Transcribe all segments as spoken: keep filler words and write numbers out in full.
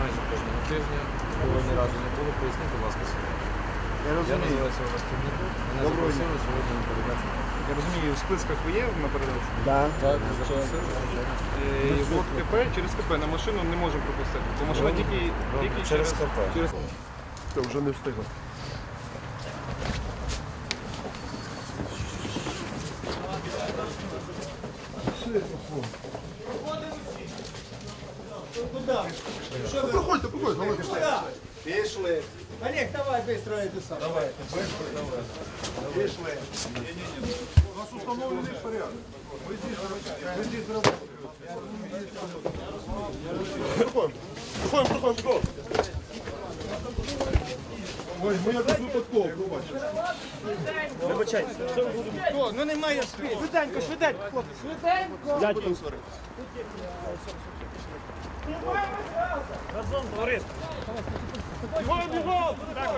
майже кожного тижня, кого ні разу не було, поясніть, будь ласка, собі. Я Я розумію. називаюся Олег Тимніков, мене Доброго запросили сьогодні на передачу. Я розумію, в списках ви є на передачу? Да. Так, мене запросили, звичайно. І от КП, через КП на машину не можемо пропустити. Бо машина тільки, тільки через КП. Через... Це вже не встигло. Проходьте, проходьте. Пішли. Олег, давай быстро это сам. Давай. Пішли. У нас установлений порядок. Ми здесь, ми здесь работаем. Проходим. Проходим, проходим, проходим. Ой, ми якось випадково, пробачте. Хто? Ну немає спів. Швиденько, швиденько, хлопці. Швиденько. Дядько. Разом, товариство. Бігом, бігом!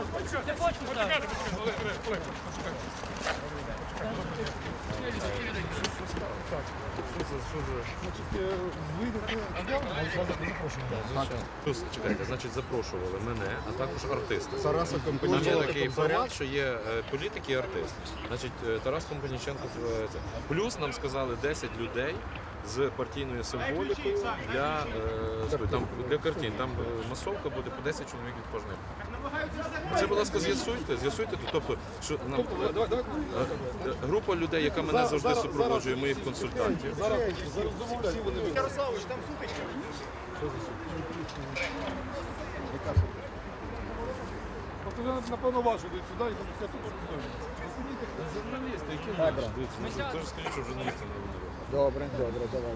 Плюс, чекайте, значить, запрошували мене, а також артисти. Тараса Там є Компаніченка. такий формат, що є е, політики і артисти. Значить, е, Тарас Компаніченко, е, це. Плюс нам сказали десять людей з партійною символікою для, е, там, для картин. Там е, масовка буде по десять чоловік від кожної. Це, будь ласка, з'ясуйте, з'ясуйте. Тобто, що нам, е, е, група людей, яка мене завжди супроводжує, моїх консультантів. Зараз, зараз домовляйся. Ярославович, там сутичка. Напевно, вашу йдуть сюди і там все тут розповідає. Журналісти, які наші? Дивіться, ну, тож скажіть, що журналістам не винували. Добре, добре, давай.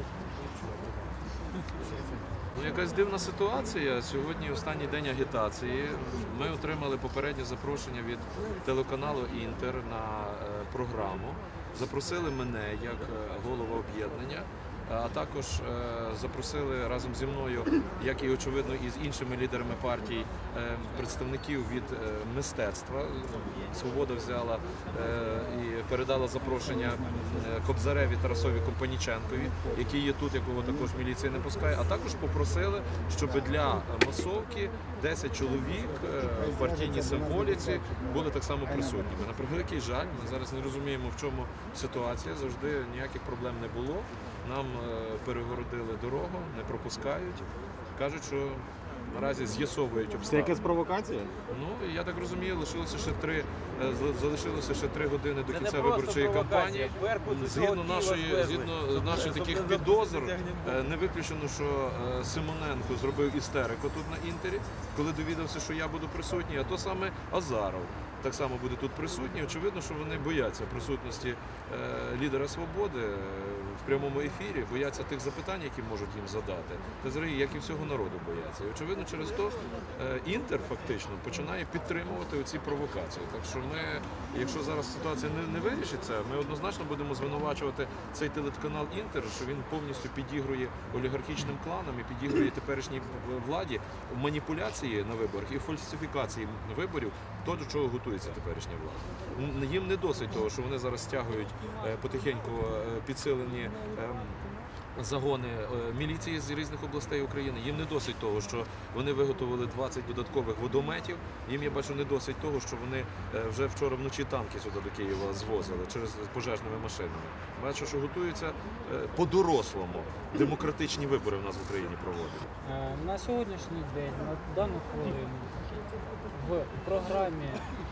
Ну, якась дивна ситуація. Сьогодні останній день агітації. Ми отримали попереднє запрошення від телеканалу Інтер на е, програму. Запросили мене як е, голова об'єднання, а також е, запросили разом зі мною, як і очевидно, і з іншими лідерами партій, е, представників від е, мистецтва. Свобода взяла е, і передала запрошення е, Кобзареві Тарасові Компаніченкові, який є тут, якого також міліція не пускає. А також попросили, щоб для масовки десять чоловік е, в партійній символіці були так само присутніми. На превеликий жаль, ми зараз не розуміємо, в чому ситуація. Завжди ніяких проблем не було. Нам перегородили дорогу, не пропускають. Кажуть, що наразі з'ясовують обставини. Це якась провокація? Ну, я так розумію, лишилося ще три, залишилося ще три години до кінця виборчої кампанії. Згідно нашої, згідно наших таких підозр, не виключено, що Симоненко зробив істерику тут на Інтері, коли довідався, що я буду присутній, а то саме Азаров так само буде тут присутній. Очевидно, що вони бояться присутності лідера «Свободи» в прямому ефірі, бояться тих запитань, які можуть їм задати. Та взагалі, як і всього народу бояться. І, очевидно, через то Інтер фактично починає підтримувати оці провокації. Так що ми, якщо зараз ситуація не, не вирішиться, ми однозначно будемо звинувачувати цей телеканал Інтер, що він повністю підігрує олігархічним кланам і підігрує теперішній владі в маніпуляції на виборах і фальсифікації виборів, то, до чого готується теперішня влада. Їм не досить того, що вони зараз стягують потихеньку підсилені загони міліції з різних областей України. Їм не досить того, що вони виготовили двадцять додаткових водометів. Їм, я бачу, не досить того, що вони вже вчора вночі танки сюди до Києва звозили через пожежними машинами. Бачу, що готуються по-дорослому демократичні вибори в нас в Україні проводити. На сьогоднішній день, на дану хвилину, в програмі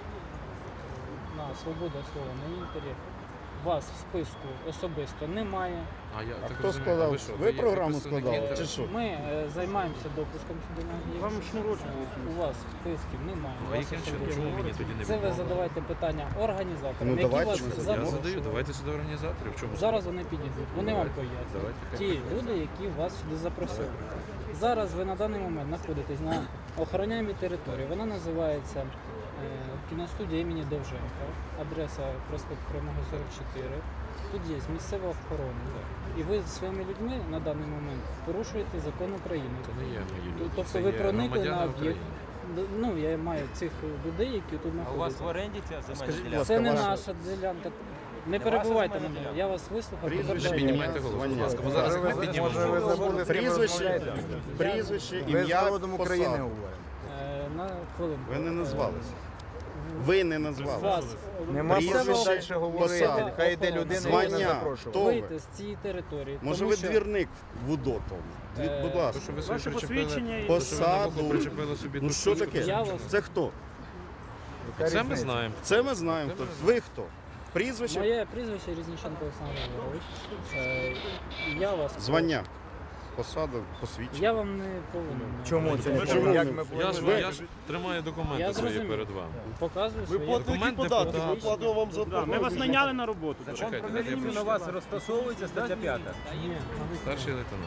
на «Свобода слова» на Інтері вас в списку особисто немає. А, я, А так хто розумію, складав? ви що, Ви є програму представник складали, Інтера? чи що? Ми е, займаємося допуском сюди на Київ. Вам шнурочок. У вас списків немає. Ну, у а вас яким чином? особисто. Чому мені тоді не Це ви відмовили? задавайте питання організаторам, Ну, які давайте вас ми Я задамо. запрошують. задаю, давайте сюди організаторів. В чому Зараз вони підійдуть, вони вам Давайте, пояснять. давайте, хай Ті люди, які вас сюди запросили. Зараз ви на даний момент знаходитесь на охороняємій території. Вона називається е, кіностудія імені Довженка, адреса проспект Кривого сорок чотири. Тут є місцева охорона. І ви зі своїми людьми на даний момент порушуєте закон України. Це не є мої люди. Тобто Це ви є проникли на громадяни об'єкт. України. Ну, я маю цих людей, які тут А у вас в знаходяться. оренді ця земельна Скажіть, будь ділянка? ласка, Це не ваша- наша ділянка. Не перебувайте мене, я вас вислухав. Не тепер піднімайте голову, будь ласка, бо зараз як ми піднімемо голову. Прізвище, прізвище, ім'я, посаду. Е, На хвилинку. Ви не назвалися. Ви не назвалися. Вас Нема про що Прізвище, далі говорити. посаду. Хай йде людина і не Звання. запрошує. Хто ви? вийти з цієї території. Може тому ви що- двірник в УДОТовому? Дві- Е, Будь ласка. Що ви собі причепили, і- Посаду. причепили собі Ну тут що штучку. таке? Я вас- Це хто? Це ми знаємо. Це ми знаємо хто. Ви хто? Прізвище? Моє прізвище Різніченко Олександр Григорович. Е, Я вас Звання. Посада, посвідчення. Я вам не повинен. Чому це не Чому? так? Як ми Я повинні ж, Ви- я ж тримаю Я документи свої зрозумів. перед вами. Показую свої Документ депутата. Платимо вам за Ми вас найняли на роботу. Чекайте, дайте я на вас розташовується стаття п'ята. Ні, старший лейтенант.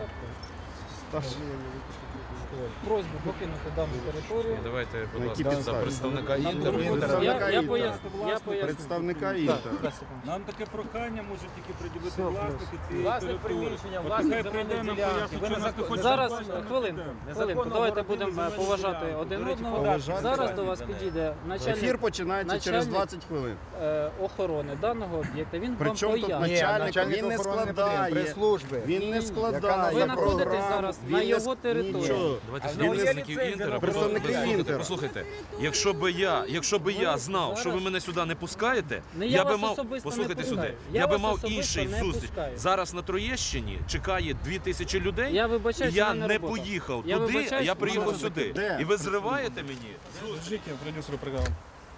просьбу покинути дану територію. Давайте, будь На якій ласка, за підставі? представника Інтер. Представника Я, я Інтер. поясню, я поясню. Представника Інтер. Нам таке прохання можуть тільки приділити власники цієї Власник території. приміщення, От власник нехай земельної прийде нам ділянки. пояснить, Ви що не нас не закон- хочуть Зараз забрати. хвилинку, хвилинку. Давайте будемо е, поважати один одного. поважати. Зараз до вас підійде Ефір начальник починається через начальник- двадцять хвилин. е, охорони даного об'єкта. Він вам Причому тут пояснить. начальник, начальник він не охорони не потрібен, складає. прес-служби. Він не Ви складає знаходитесь програму, зараз він на не його ск- території. Нічого. Давайте А з в нього є представників ліцензія Інтера. на Представники Послухайте, Інтера. Послухайте, якщо би я, якщо би я знав, що ви мене сюди не пускаєте, Не я би вас мав, особисто не послухайте пускаю. сюди, Я я би вас мав особисто інший не зустріч. пускаю. Зараз на Троєщині чекає дві тисячі людей. Я вибачаюсь, і я у мене не робота. поїхав Я туди, а вибачаюсь, я у приїхав мене сюди. Де? І ви зриваєте мені? Життя продюсеру програми.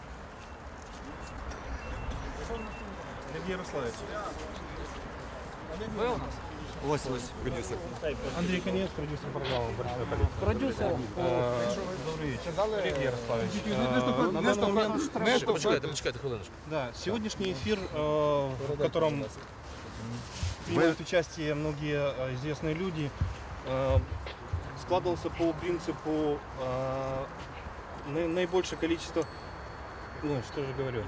Сергій Ярославович. Ви у нас? Ось ось продюсер. Андрій Конець, продюсер програми «Борщова політика». Продюсер. Сергій Ярославович. Не Почекайте, почекайте, почекайте хвилиночку. Да, сегодняшний эфир, э, в котором принимают участие многие э, известные люди, э, складывался по принципу э, на- наибольшее количество, ну что же говорю,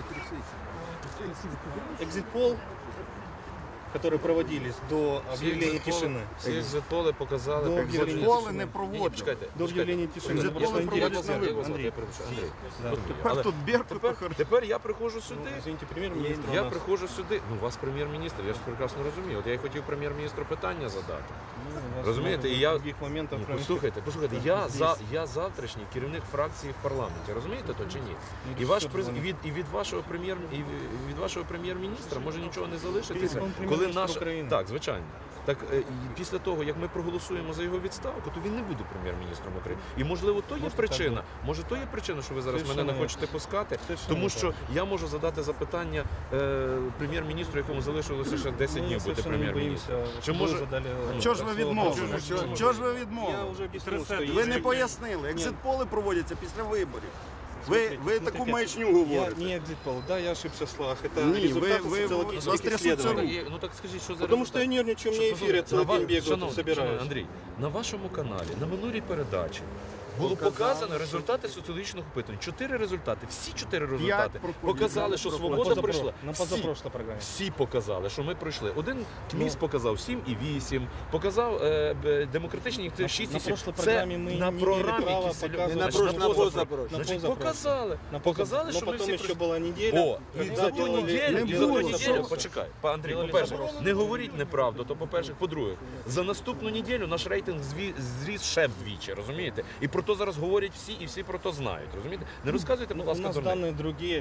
экзит-пол, которые проводились до объявления тишины. Всі екзитполи показали. До погодження Екзитполи з тишиною. не Ні, проводили. Почекайте, До почекайте. объявления тишины. Экзит-полы Потому что проводились интересно- на выборах. Андрій, я перепрошую, Андрій. Да. Тепер Але тут Беркут тепер, охороняє. тепер я приходжу Ну, сюди. извините, премьер-министр у Я нас. приходжу сюди. Ну, у вас прем'єр-міністр, я ж прекрасно розумію. От я й хотів прем'єр-міністру питання задати. Ну, у вас Розумієте, много і я- других моментов, Ні, кроме послухайте, послухайте, я, за, я завтрашній керівник фракції в парламенті, розумієте то чи ні? І, ваш, през- і, від, і від вашого прем'єр і від вашого прем'єр-міністра може нічого не залишитися, Він коли прем'єр-міністр наш України. так, звичайно. Так е, і після того, як ми проголосуємо за його відставку, то він не буде прем'єр-міністром України. І можливо, то є Може, причина. Може, то є причина, що ви зараз Совершенно мене не вірно. хочете пускати, Совершенно тому що я можу задати запитання е, прем'єр-міністру, якому залишилося ще десять Мы днів бути совершенно не прем'єр-міністром. боимся, Чи чтобы може- вы задали, Ну, Чого ж ви слово відмовили? прошу. Чого ж ви Я відмовили? уже объяснил, что Ви есть- не пояснили. Екзит-поли проводяться після виборів. Ви, Смотрите, ви смотрите, таку маячню Я говорите. не экзит-пол, да, я ошибся в словах. Это Не, вы- результаты вы- социологических вас трясутся исследований. руки. Ну так скажіть, що за Потому что я результат? нервничаю, у меня Що, эфир, я послухайте, целый на ва- день бегаю, тут шановний- шановний собираюсь. Андрій, на вашому каналі, на минулій передачі було показано результати соціологічних опитувань. Чотири результати, всі чотири результати проповідей. показали, що На свобода позапро- прийшла. На Всі, позапрошлой программе. всі показали, що ми пройшли. Один КМІС Ну. показав сім і вісім, показав е, б- демократичні На- шість і на сім. прошлой Це программе мы на не програмі имели права Кисельова. показывать. Значить, прошлой, на на позапро- позапрошлой. Значить, На позапрошлой. показали. На Показали, поза- що но ми потом всі еще пройшли. была неделя. О, і когда за ту делали- неділю, і за ту було неділю, запросу. почекай, па Андрій, по-перше, не говоріть неправду, то по-перше, по-друге, за наступну неділю наш рейтинг зві- зріс ще вдвічі, розумієте? І про то зараз говорять всі, і всі про то знають, розумієте? Не розказуйте, будь У ласка, нас дурниць. данные другие.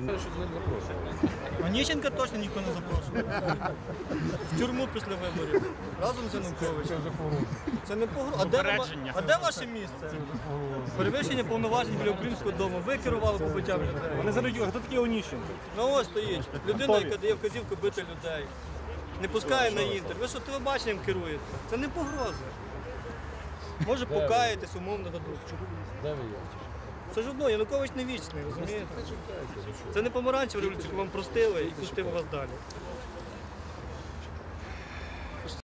Оніщенка точно ніхто не запрошує. В тюрму після виборів. Разом з Януковичем. Це не погроза. А де, ва- а де ваше місце? Перевищення повноважень біля українського дому. Ви керували побиттям людей. Вони задають, хто такий Оніщенко? Ну ось стоїть. Людина, яка дає вказівку бити людей. Не пускає на інтер. Ви що телебаченням керуєте? Це не погроза. Може покаєтесь умовно до друга. Це ж одно, Янукович не вічний, розумієте? Це не помаранчева революція, яку вам простили і пустили вас далі.